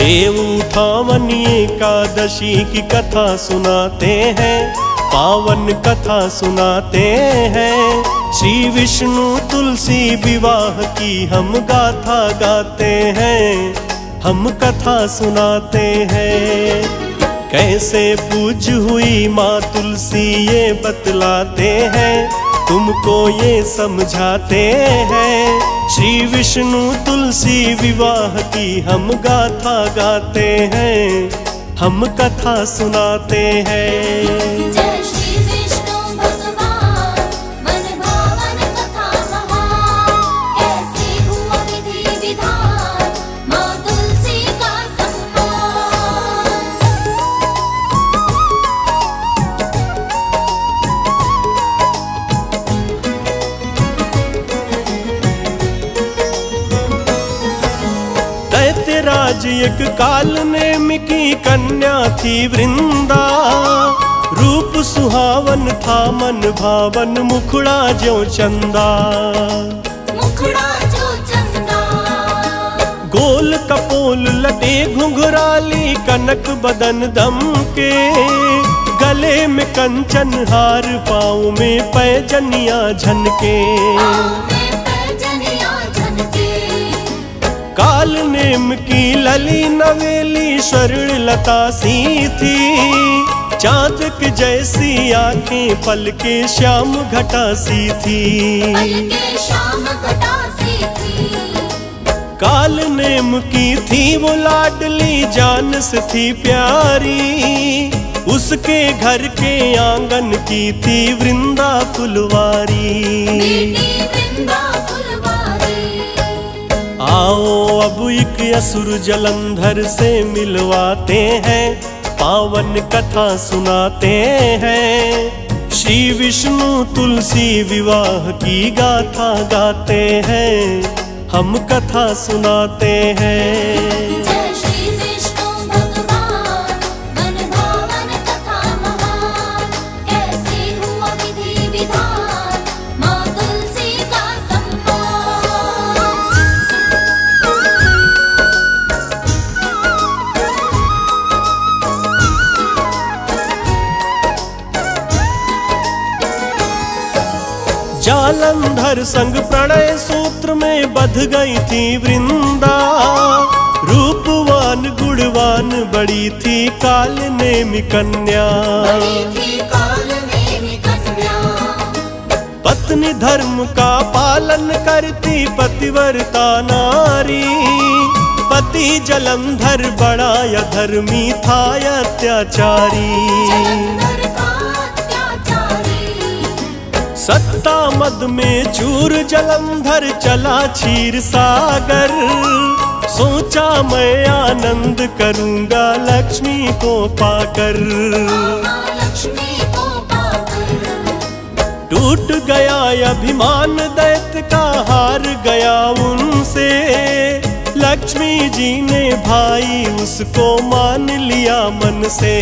देव उठावनी एकादशी की कथा सुनाते हैं, पावन कथा सुनाते हैं। श्री विष्णु तुलसी विवाह की हम गाथा गाते हैं, हम कथा सुनाते हैं। कैसे पूज हुई माँ तुलसी ये बतलाते हैं, तुमको ये समझाते हैं। श्री विष्णु तुलसी विवाह की हम गाथा गाते हैं, हम कथा सुनाते हैं। जय श्री विष्णु भगवान, मन भावन कथा महान। कैसे हुआ विधि विधान, माँ तुलसी का सम्मान। दैत्यराज एक काल नेम की कन्या थी वृंदा। रूप सुहावन था मन भावन, मुखड़ा जो चंदा। मुखड़ा जो चंदा, गोल कपोल लटे घुंघराली, कनक बदन दम के। गले में कंचन हार, पाँव में पैजनिया झनके। काल नेम की लली नवेली, स्वर्ण लता सी थी। चाँद की जैसी आंखें, पलके श्याम घटा सी थी। काल नेम की थी वो लाडली, जान से थी प्यारी। उसके घर के आंगन की थी वृंदा फुलवारी। आओ अब एक असुर जलंधर से मिलवाते हैं, पावन कथा सुनाते हैं। श्री विष्णु तुलसी विवाह की गाथा गाते हैं, हम कथा सुनाते हैं। जय श्री विष्णु भगवान, मन भावन कथा महान। कैसे हुआ विधि विधान, माँ तुलसी का सम्मान। जालंधर संग प्रणय सूत्र में बध गई थी वृंदा। रूपवान गुणवान बड़ी थी काल नेमी कन्या। पत्नी धर्म का पालन करती पतिव्रता नारी। पति जलंधर बड़ा अधर्मी था अत्याचारी। सत्ता मद में चूर जलंधर चला क्षीर सागर। सोचा मैं आनंद करूंगा लक्ष्मी को पाकर। टूट गया अभिमान दैत्य का, हार गया उनसे। लक्ष्मी जी ने भाई उसको मान लिया मन से।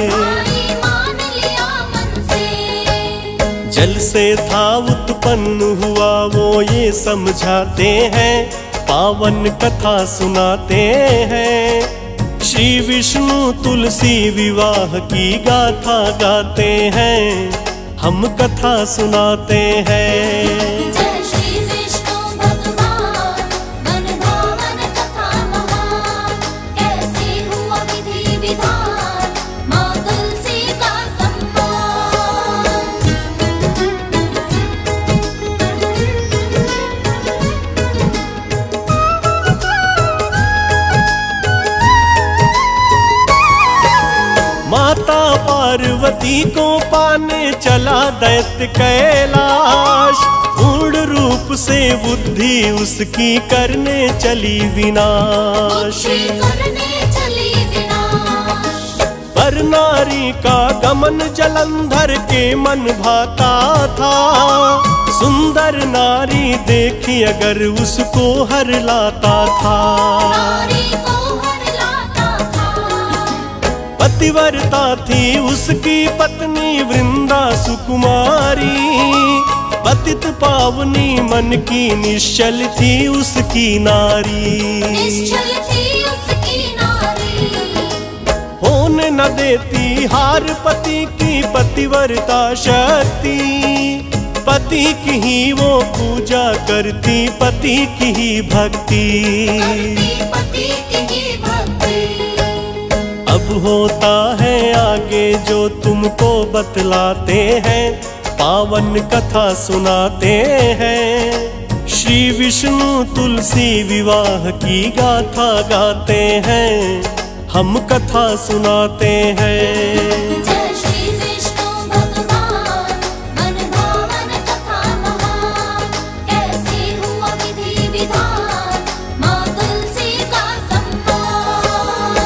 जल से था उत्पन्न हुआ वो ये समझाते हैं, पावन कथा सुनाते हैं। श्री विष्णु तुलसी विवाह की गाथा गाते हैं, हम कथा सुनाते हैं। जय श्री विष्णु भगवान, मन भावन कथा महान। कैसे हुआ विधि विधान, माँ तुलसी का सम्मान। माता पार्वती को पाने चला दैत्य कैलाश। पूर्ण रूप से बुद्धि उसकी करने चली विनाश। पर नारी का गमन जलंधर के मन भाता था। सुंदर नारी देखी अगर उसको हर लाता था। पतिव्रता थी उसकी पत्नी वृंदा सुकुमारी। पतित पावनी मन की निश्चल थी उसकी नारी। न देती हार पति की पतिव्रता शक्ति। पति की ही वो पूजा करती, पति की ही भक्ति। पति की ही भक्ति। अब होता है आगे जो तुमको बतलाते हैं, पावन कथा सुनाते हैं। श्री विष्णु तुलसी विवाह की गाथा गाते हैं, हम कथा सुनाते हैं। जय श्री विष्णु भगवान, मन भावन कथा महान। कैसे हुआ विधि विधान, माँ तुलसी का सम्मान।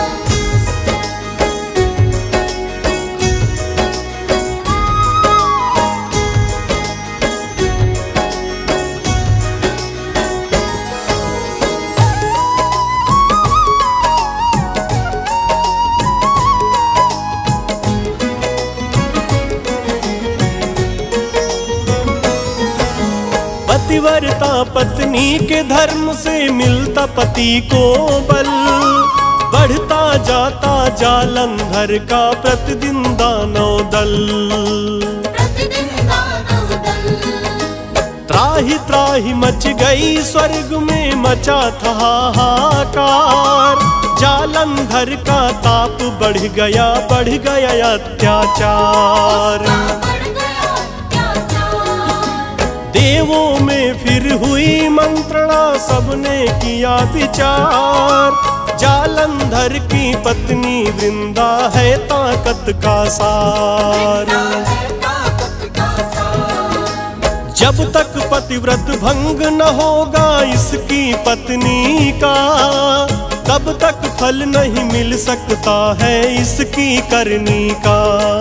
पतिव्रता पत्नी के धर्म से मिलता पति को बल। बढ़ता जाता जालंधर का प्रतिदिन दानव दल। प्रतिदिन दानव दल। त्राहि त्राहि मच गई स्वर्ग में, मचा था हाहाकार। जालंधर का ताप बढ़ गया अत्याचार। देवों में फिर हुई मंत्रणा, सबने किया विचार। जालंधर की पत्नी वृंदा है ताकत का सार। जब तक पतिव्रत भंग न होगा इसकी पत्नी का, तब तक फल नहीं मिल सकता है इसकी करनी का।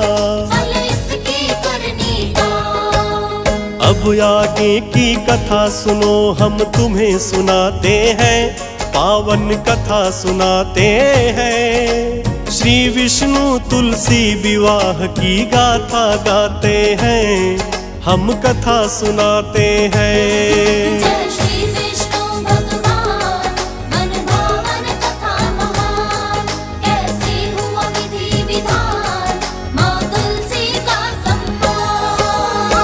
अब आगे की कथा सुनो, हम तुम्हें सुनाते हैं, पावन कथा सुनाते हैं। श्री विष्णु तुलसी विवाह की गाथा गाते हैं, हम कथा सुनाते हैं। जय श्री विष्णु भगवान, मन भावन कथा महान। कैसे हुआ विधि विधान, माँ तुलसी का सम्मान।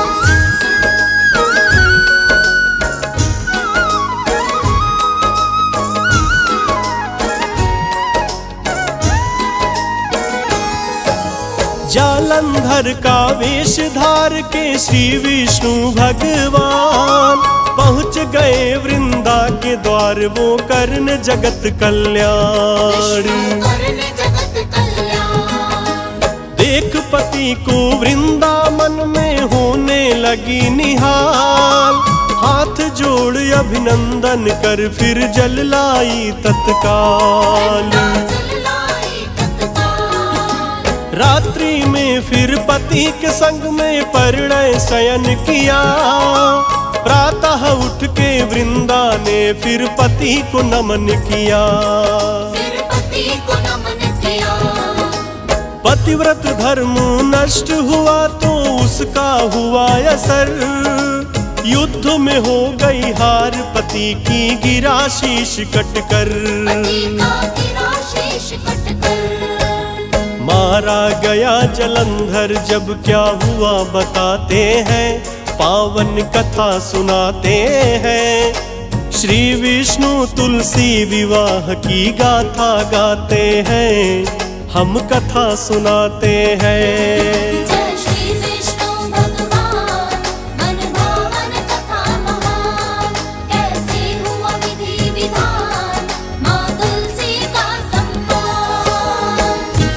जालंधर का वेश धार के श्री विष्णु भगवान पहुँच गए वृंदा के द्वार, वो करन जगत कल्याण। देख पति को वृंदा मन में होने लगी निहाल। हाथ जोड़ अभिनंदन कर फिर जल लाई तत्काल। रात्रि में फिर पति के संग में परिणय शयन किया। प्रातः उठ के वृंदा ने फिर पति को नमन किया। पतिव्रत धर्म नष्ट हुआ तो उसका हुआ असर। युद्ध में हो गई हार, पति की गिरा शीश कटकर। मारा गया जलंधर, जब क्या हुआ बताते हैं, पावन कथा सुनाते हैं। श्री विष्णु तुलसी विवाह की गाथा गाते हैं, हम कथा सुनाते हैं। जय श्री विष्णु भगवान, मन भावन कथा महान। कैसे हुआ विधि विधान, माँ तुलसी का सम्मान।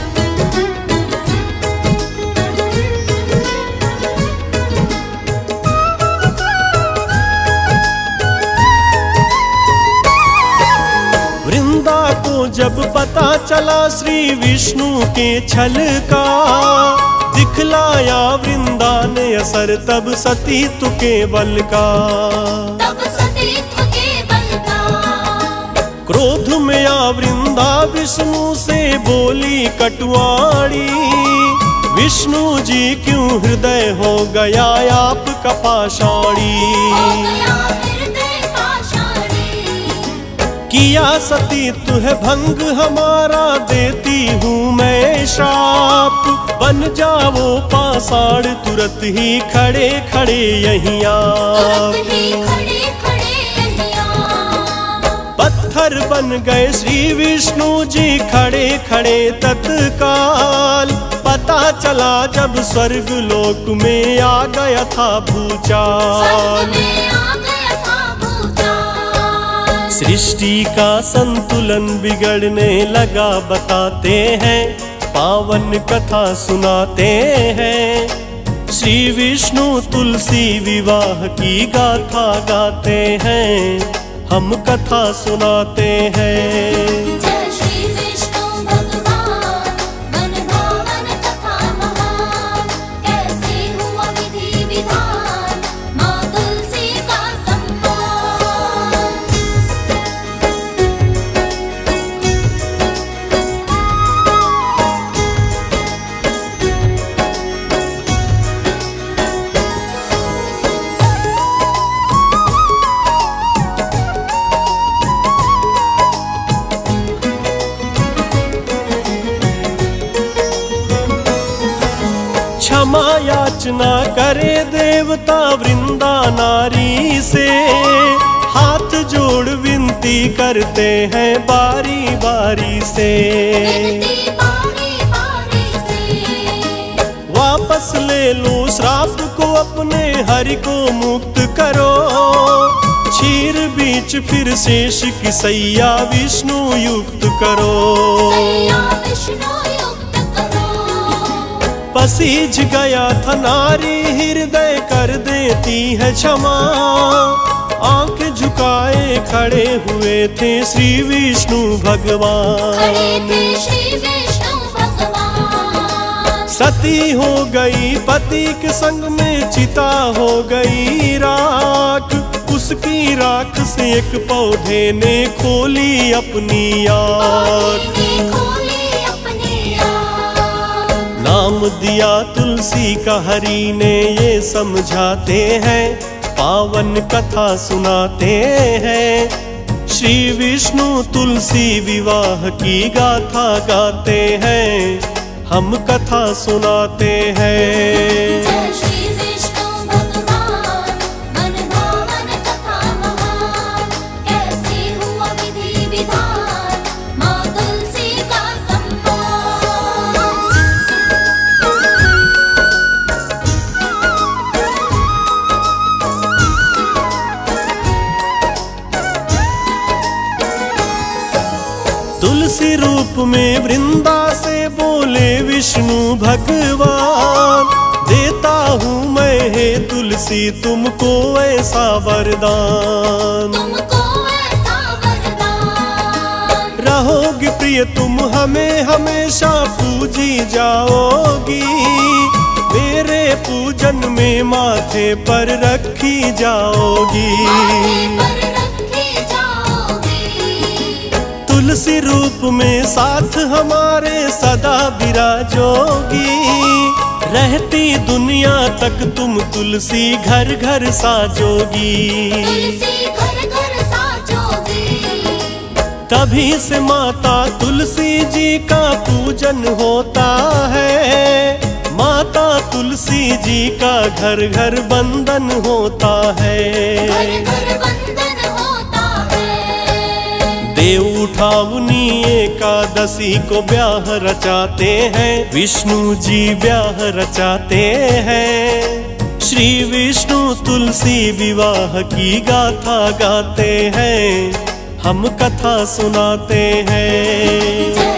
वृंदा को जब पता चला श्री विष्णु के छल का, दिखलाया वृंदा ने असर तब सतीत्व के बल का। क्रोध में आ वृंदा विष्णु से बोली कटुआड़ी। विष्णु जी क्यों हृदय हो गया आपका पाषाणी। किया सती तुहे भंग हमारा, देती हूँ मैं श्राप। बन जाओ पाषाण तुरंत ही खड़े खड़े यहीं आप। पत्थर बन गए श्री विष्णु जी खड़े खड़े तत्काल। पता चला जब स्वर्ग लोक में आ गया था भूचाल। सृष्टि का संतुलन बिगड़ने लगा बताते हैं, पावन कथा सुनाते हैं। श्री विष्णु तुलसी विवाह की गाथा गाते हैं, हम कथा सुनाते हैं। जय श्री विष्णु भगवान, मन भावन कथा महान। कैसे हुआ विधि विधान, माँ तुलसी का सम्मान। क्षमा याचना करे देवता वृंदा नारी से, हाथ जोड़ विनती करते हैं बारी बारी से। वापस ले लो श्राप को अपने, हरि को मुक्त करो। क्षीर बीच फिर शेष की सैया विष्णु युक्त करो। पसीज गया था नारी हृदय कर देती है क्षमा। आंख झुकाए खड़े हुए थे श्री विष्णु भगवान। सती हो गई पति के संग में, चिता हो गई राख। उसकी राख से एक पौधे ने खोली अपनी आँख। नाम दिया तुलसी का हरि ने ये समझाते हैं, पावन कथा सुनाते हैं। श्री विष्णु तुलसी विवाह की गाथा गाते हैं, हम कथा सुनाते हैं। जय श्री विष्णु भगवान, मन भावन कथा महान। कैसे हुआ विधि विधान, माँ तुलसी का सम्मान। तुलसी रूप में वृंदा से बोले विष्णु भगवान। देता हूँ मैं हे तुलसी तुमको ऐसा वरदान। रहोगी प्रिय तुम हमें हमेशा पूजी जाओगी। मेरे पूजन में माथे पर रखी जाओगी। तुलसी रूप में साथ हमारे सदा विराजोगी। रहती दुनिया तक तुम तुलसी घर घर साजोगी। तभी से माता तुलसी जी का पूजन होता है। माता तुलसी जी का घर घर बंदन होता है। देव उठावनी एकादशी को ब्याह रचाते हैं, विष्णु जी ब्याह रचाते हैं। श्री विष्णु तुलसी विवाह की गाथा गाते हैं, हम कथा सुनाते हैं।